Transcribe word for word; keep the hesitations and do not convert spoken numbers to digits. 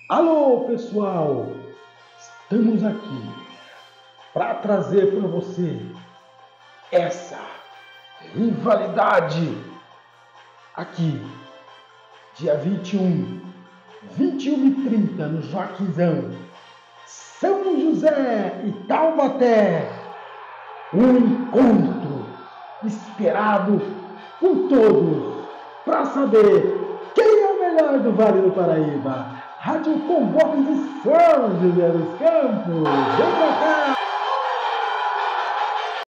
Alô, pessoal! Estamos aqui para trazer para você essa rivalidade aqui, dia vinte e um, vinte e uma e trinta, no Joaquinzão, São José e Taubaté. Um encontro esperado por todos para saber quem é o melhor do Vale do Paraíba. Rádio Convoque de São José dos Campos. Vem pra cá!